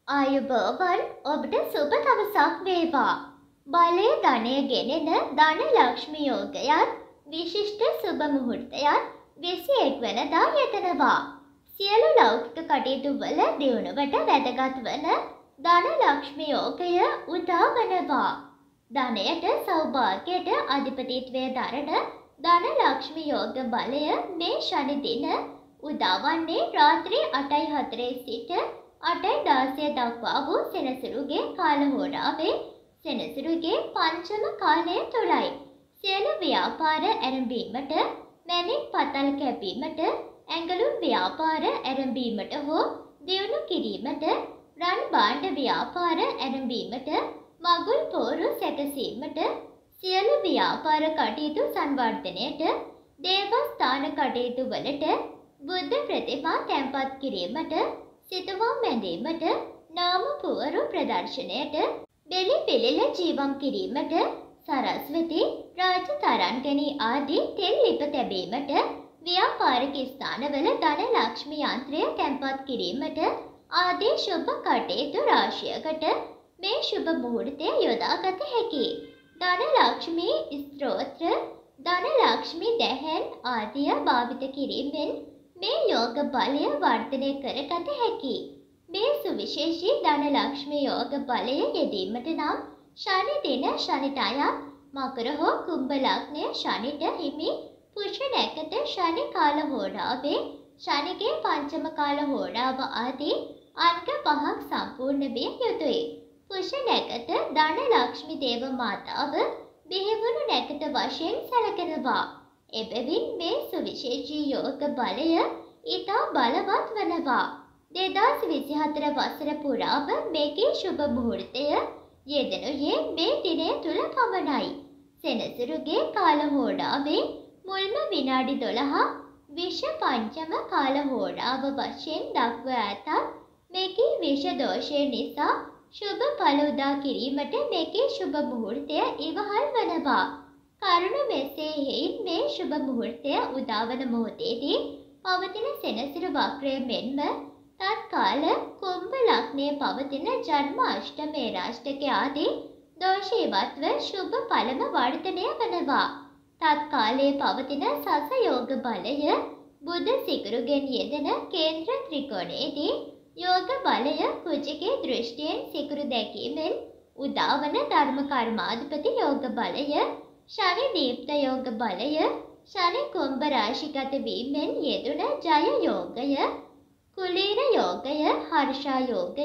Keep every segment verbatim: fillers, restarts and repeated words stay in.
ආයුබෝවන් ඔබට සුබ දවසක් වේවා. බලය ධනය ගෙනෙන ධන ලක්ෂ්මී යෝගයත් විශිෂ්ට සුබ මුහුර්තයත් විසිඑක් වෙනිදා යෙදෙනවා. සියලු ලෞකික කටයුතු වල දියුණුවට වැදගත් වන ධන ලක්ෂ්මී යෝගය උදා වනවා. ධනයට සෞභාග්‍යයට අධිපතිත්වය දරන ධන ලක්ෂ්මී යෝග බලය මේ ශනි දින උදා වන්නේ රාත්‍රී අටයි හතරේ සිට අටයි දාසය දක්වා වූ සෙනසුරුගේ කාලහෝරාවේ සෙනසුරුගේ පංචම කාලය තුලයි. සියලු ව්‍යාපාර ආරම්භීමට, මැණික් පතල් කැපීමට, ඇඟලුම් ව්‍යාපාර ආරම්භීමට හෝ දියුණු කිරීමට, රන් භාණ්ඩ ව්‍යාපාර ආරම්භීමට, මගුල් පෝරු සැකසීමට, සියලු ව්‍යාපාර කටයුතු සංවර්ධනයට, දේවස්ථාන කටයුතු වලට, බුද්ධ ප්‍රතිමා තැන්පත් කිරීමට, සිතුවම් බැඳීමට, නාම පුවරු ප්‍රදර්ශනයට, බෙලි පිළිල ජීවම් කිරීමට, සරස්වති රාජතරන්ගනි ආදී තෙල් ලිප තැබීමට, ව්‍යාපාරික ස්ථානවල ධන ලක්ෂ්මී යන්ත්‍රය තැන්පත් කිරීමට ආදී ශුභ කටයුතු රාශියකට මේ ශුභ මුහුර්තය යොදාගත හැකියි. ධන ලක්ෂ්මී ස්තෝත්‍ර, ධන ලක්ෂ්මී දැහැන් ආදිය භාවිත කිරීමෙන් මේ යෝග බලය වර්ධනය කරගත හැකියි. මේ සුවිශේෂී ධන ලක්ෂ්මී යෝග බලය යෙදීමට නම් ශනි දින ශනිදාය මකර හෝ කුම්භ ලග්නය ශනිට හිමි පුෂ නැකත ශනි කාල හෝරාවේ ශනිගේ පංචම කාල හෝරාව ආදී අංග පහක් සම්පූර්ණ විය යුතුය. පුෂ නැකත ධන ලක්ෂ්මී දේව මාතාව බිහිවුණු නැකත වශයෙන් සැලකෙනවා. එබැවින් මේ සුවිශේෂී යෝග බලය ඉතා බලවත් වනවා. දෙදාස් විසිහතර වසර පුරාම මේකේ ශුභ මුහුර්තය යෙදෙනුයේ මේ දිනය තුල පමණයි. සෙනසුරුගේ කාල හෝරාවේ මුල්ම විනාඩි දොළහ විෂ පංචම කාල හෝරාව වශයෙන් දක්වා ඇතත් මේකේ විෂ දෝෂය නිසා ශුභ ඵල උදා කිරීමට මේකේ ශුභ මුහුර්තය ඉවහල් වනවා. කරුණ මෙසේ හේයින් මේ ශුභ මුහුර්තය උදාවන මොහොතේදී පවතින සෙනසුරු වක්‍රය මෙන්ම තත්කාල කුම්භ ලග්නයේ පවතින ජන්ම අෂ්ටමේ රාෂ්ටක ආදී දෝෂ ඉවත්ව ශුභ ඵලම වර්ධනය වනවා. තත්කාලයේ පවතින සස යෝග බලය බුධ සිකුරුගෙන් යෙදෙන කේන්ද්‍ර ත්‍රිකෝණයේදී යෝග බලය කුජගේ දෘෂ්ටියෙන් සිකුරු දැකීමෙන් උදාවන ධර්ම කර්මාධිපති යෝග බලය, ශනි දීප්ත යෝග බලය, ශනි කුම්භ රාශිගත වීමෙන් යෙදුන ජය යෝගය, කුලීන යෝගය, හර්ෂා යෝගය,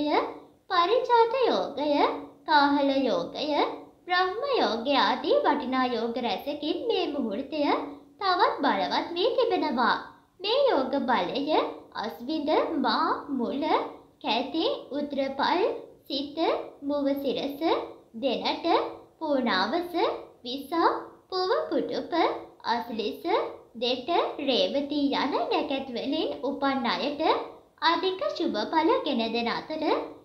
පරිජාත යෝගය, කාහල යෝගය, බ්‍රහ්ම යෝගය ආදී වටිනා යෝග රැසකින් මේ මුහුර්තය තවත් බලවත් වී තිබෙනවා. මේ යෝග බලය අස්විඳ, මා, මුල, කැති, උත්‍රපල්, සිත, මුව සිරස, දෙනට, පූර්ණාවස, විසා, පුව කුටුප, අස්ලිස, දෙට, රේවති යන නැකැත් වලින් උපන් අයට අධික ශුභ ඵල ගෙන දෙන අතර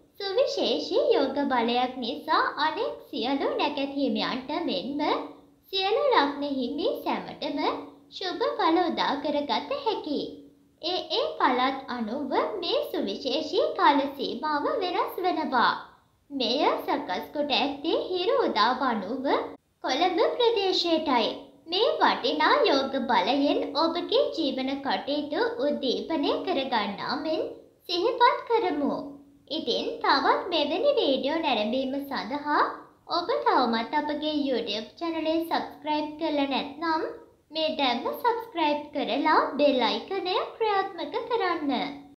සුවිශේෂී යෝග බලයක් නිසා අනෙක් සියලු නැකැත් හිමියන්ට මෙන්ම සියලු ලග්න හිමි සැමටම ශුභ ඵල උදා කරගත හැකියි. ඒ ඒ පළාත් අනුව මේ සුවිශේෂී කාල සීමාව වෙනස් වෙනවා. මෙය සකස් කොට ඇත්තේ හිරු උදාව අනුව කොළඹ ප්‍රදේශයටයි. මේ වටිනා යෝග බලයෙන් ඔබගේ ජීවන කටයුතු උද්දීපනය කරගන්නා මෙන් සිහිපත් කරමු. ඉතින් තවත් මෙවැනි වීඩියෝ නැරඹීම සඳහා ඔබ තවමත් අපගේ YouTube channel එක subscribe කරලා නැත්නම් මේ දැන්ම subscribe කරලා bell icon එක ක්‍රියාත්මක කරන්න.